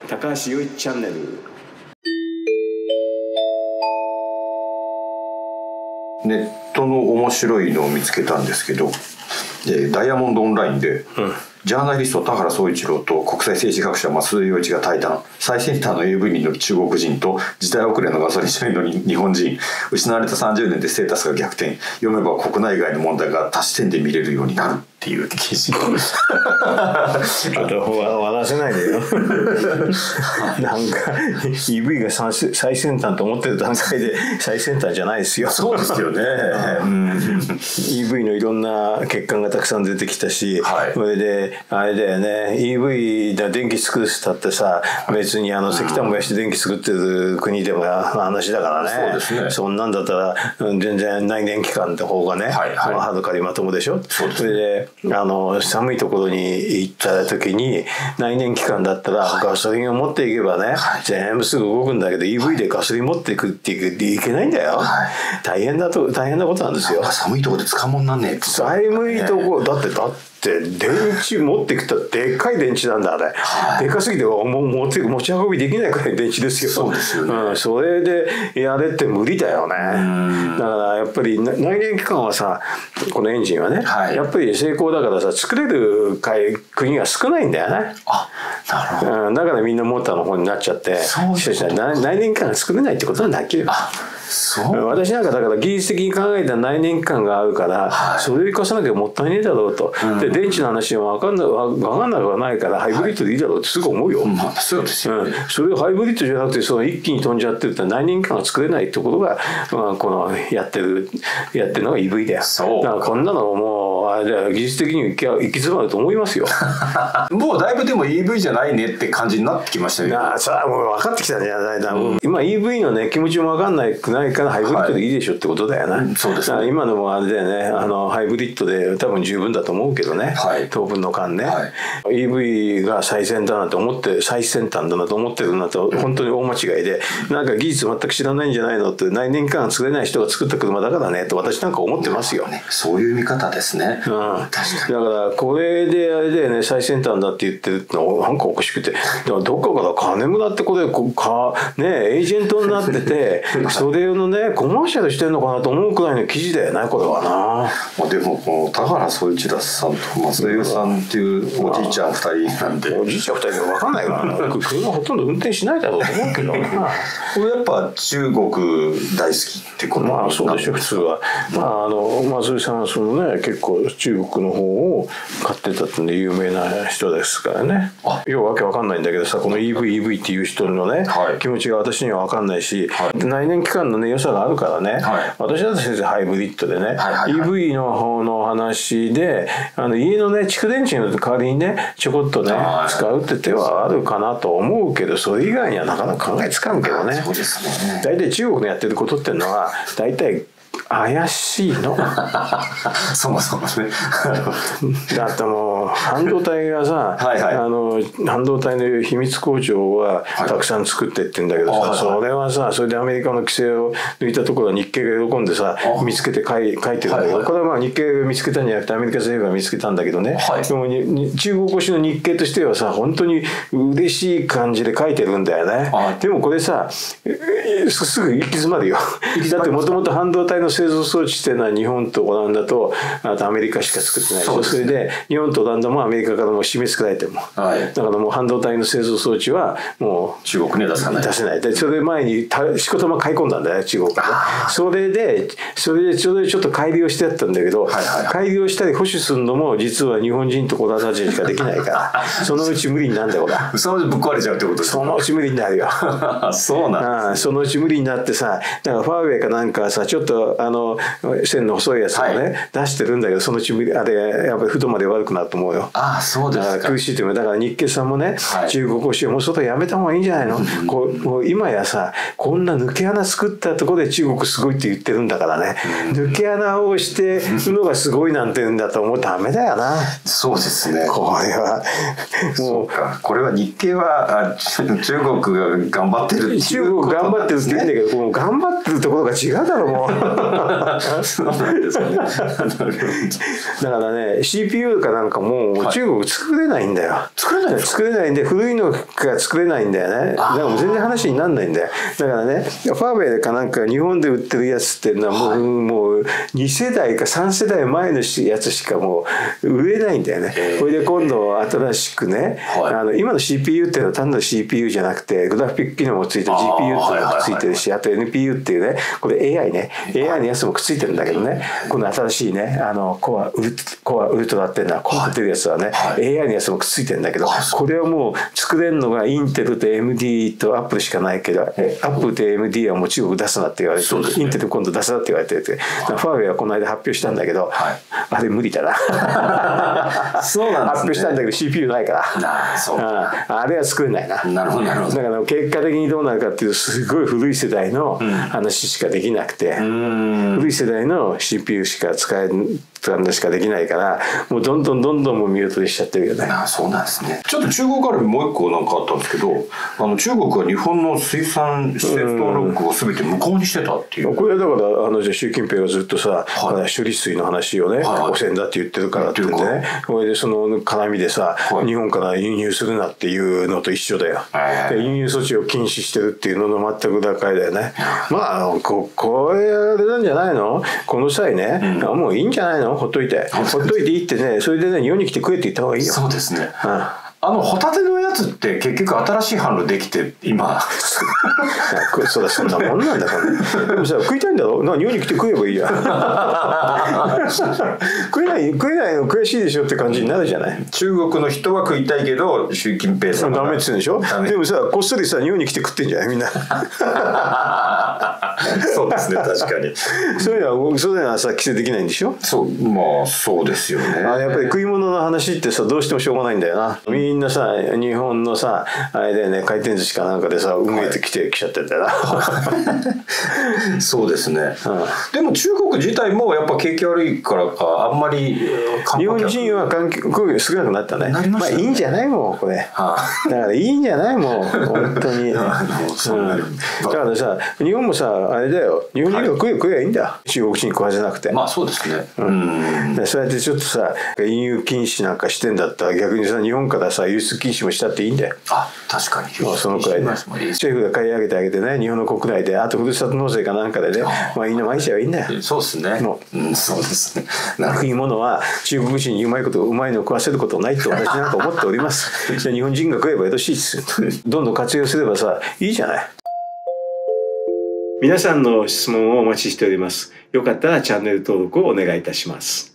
高橋洋一チャンネル。 ネットの面白いのを見つけたんですけど、ダイヤモンドオンラインで、ジャーナリスト田原総一郎と国際政治学者増田洋一が対談。最先端の AV に乗る中国人と時代遅れのガソリン車に乗る日本人、失われた30年でステータスが逆転、読めば国内外の問題が多視点で見れるようになるっていう記事。 笑わせないでよ。なんか EV が最先端と思ってる段階で最先端じゃないですよ。 そうですよね。 EV のいろんな欠陥がたくさん出てきたし、それであれだよね、 EV で電気作る人だってさ、別に石炭燃やして電気作ってる国でも話だからね。そうですね。そんなんだったら全然内燃機関って方がね、はるかにまともでしょ。それで寒いところに行った時に内燃機関だったらガソリンを持っていけばね、全部すぐ動くんだけど EV でガソリン持っていくっていけないんだよ。大変なことなんですよ。 寒いところで使うもんなんねえって。 寒いとこだって電池持ってきたでっかい電池なんだあれ、でかすぎて持ち運びできないくらい電池ですよ。 そうですよね。 それでやれって無理だよね。だからやっぱり内燃機関はさ、このエンジンはね、やっぱり成功だからさ、作れる国が少ないんだよね。 なるほど。 だからみんなモーターの方になっちゃって、内燃機関が作れないってことなんだっけど。私なんかだから技術的に考えた内燃機関があるから、それを生かさなきゃもったいねえだろうと。で電池の話は分かんなくはないからハイブリッドでいいだろうってすぐ思うよ。 そうですよね。 それをハイブリッドじゃなくて一気に飛んじゃってるって内燃機関が作れないってことが、このやってるのが EV だよ。だからこんなのもうあれだよ、技術的に行き詰まると思いますよ。 もうだいぶでも EV じゃないねって感じになってきましたよね。 それはもう分かってきたね。今 EV のね気持ちも分かんないからハイブリッドでいいでしょってことだよね。そうですね。今のもあれだよね、ハイブリッドで多分十分だと思うけどね、当分の間ね、EV が最先端だなと思って、最先端だなと思ってるなと本当に大間違いで、なんか技術全く知らないんじゃないのって、内燃機関作れない人が作った車だからねと私なんか思ってますよ。 そういう見方ですね。 だからこれであれだよね、最先端だって言ってるのなんかおかしくて、どっかから金もらってこれエージェントになっててそれのねコマーシャルしてんのかなと思うくらいの記事だよね、これはな。 でもこの田原総一郎さんと増田さんっていうおじいちゃん2人なんで、 おじいちゃん2人で分かんないからな。車ほとんど運転しないだろうと思うけどな。 これやっぱ中国大好きってことなんですか。 そうでしょ普通は。増田さんはそのね結構中国の方を買ってたってんで有名な人ですからね。ようわけわかんないんだけどさ、この EV っていう人のね、気持ちが私にはわかんないし、内燃機関のね良さがあるからね、私だって先生ハイブリッドでね、EV の方の話で家のね蓄電池の代わりにねちょこっとね使うって手はあるかなと思うけど、それ以外にはなかなか考えつかんけどね。 そうですね。 大体中国のやってることっていうのは大体怪しいの。 そもそもね。 だってもう半導体がさ、半導体の秘密工場はたくさん作ってってんだけどさ、それはさ、それでアメリカの規制を抜いたところは日系が喜んでさ見つけて書いてるんだけど、これは日系が見つけたんじゃなくてアメリカ政府が見つけたんだけどね、でも中国越しの日系としてはさ本当に嬉しい感じで書いてるんだよね。でもこれさすぐ行き詰まるよ。だってもともと半導体の製造装置っていうのは日本とオランダとあとアメリカしか作ってないでしょ。それで日本とオランダもアメリカからも締め付けられても、だからもう半導体の製造装置はもう中国には出せない。 でそれ前にしこたま買い込んだんだよ中国がね。それでちょっと改良してやったんだけど、改良したり保守するのも実は日本人とオランダ人しかできないからそのうち無理になんだよほら。 そのうちぶっ壊れちゃうってことですか。 そのうち無理になるよ。 そうなんです。 そのうち無理になってさ、だからファーウェイかなんかさちょっと線の細いやつをね、出してるんだけど、そのうちあれやっぱり太まで悪くなると思うよ。 そうですか。 苦しいという。だから日系さんもね、中国をしよう、もう外やめた方がいいんじゃないの。もう今やさこんな抜け穴作ったところで中国すごいって言ってるんだからね、抜け穴をしてるのがすごいなんて言うんだと思うとダメだよな。 そうですね。 これはもうこれは日系は中国が頑張ってるっていう中国頑張ってるって言うんだけど、頑張ってるところが違うだろうもう。 そうなんですね。 だからね CPU かなんかもう中国作れないんだよ。 作れないんですか？ 作れないんで古いのが作れないんだよね。だからもう全然話にならないんだよ。だからねファーウェイかなんか日本で売ってるやつっていうのはもう2世代か3世代前のやつしかもう売れないんだよね。これで今度新しくね、今の CPU っていうのは単なる CPU じゃなくてグラフィック機能もついて GPU っていうのもくっついてるし、あと NPU っていうねこれ AI ね AI のやつもくっついてるんだけどね、この新しいねコアウルトラっていうのはコンピューターやつはね AI のやつもくっついてるんだけど、これをもう作れるのがインテルと MD とアップルしかないけど、アップルと MD はもう中国出すなって言われて、インテル今度出すなって言われてて、ファーウェイはこの間発表したんだけど、あれ無理だな。 そうなんですね。 発表したんだけど CPU ないから、あれは作れないな。 なるほどなるほど。 だから結果的にどうなるかっていうとすごい古い世代の話しかできなくて、古い世代の CPU しか使えしかできないから、もうどんどんもう見劣りしちゃってるよね。 そうなんですね。ちょっと中国からもう一個なんかあったんですけど、中国は日本の水産施設登録を全て無効にしてたっていう。 これだからじゃあ習近平がずっとさ、処理水の話をね、汚染だって言ってるからって言ってね、これでその絡みでさ、日本から輸入するなっていうのと一緒だよ。で輸入措置を禁止してるっていうのの全く裏返りだよね。まあこれあれなんじゃないの？この際ね、もういいんじゃないの？ほっといていいってね、それでね日本に来て食えって言った方がいいよ。 そうですね。ホタテのやつって結局新しい販路できて今そんなもんなんだからね。でもさ食いたいんだろ、日本に来て食えばいいじゃん。食えないの悔しいでしょって感じになるじゃない。 中国の人は食いたいけど習近平さんダメって言うんでしょ。でもさこっそりさ日本に来て食ってんじゃないみんな。 そうですね、確かに。 そういうのはさ規制できないんでしょ。 そうですよね。 やっぱり食い物の話ってさどうしてもしょうがないんだよな。みんなさ日本のさあれだよね、回転寿司かなんかでさ運営ってきちゃってんだよな。 そうですね。でも中国自体もやっぱ景気悪いからかあんまり日本人は観光少なくなったね。まあいいんじゃないもんこれ。だからいいんじゃないもん本当に。だからさ日本もさあれだよ、日本人が食えばいいんだよ、中国人食わせなくて。 そうですね。 そうやってちょっとさ輸入禁止なんかしてんだったら逆にさ日本からさ輸出禁止もしたっていいんだよ。 確かに。 そのくらいで政府が買い上げてあげてね、日本の国内であとふるさと納税かなんかでね、みんな巻いちゃえばいいんだよ。 そうですね。そうですね。 食い物は中国人にうまいの食わせることないって私なんか思っております。じゃあ日本人が食えばよろしいです。どんどん活用すればさいいじゃない。皆さんの質問をお待ちしております。よかったらチャンネル登録をお願いいたします。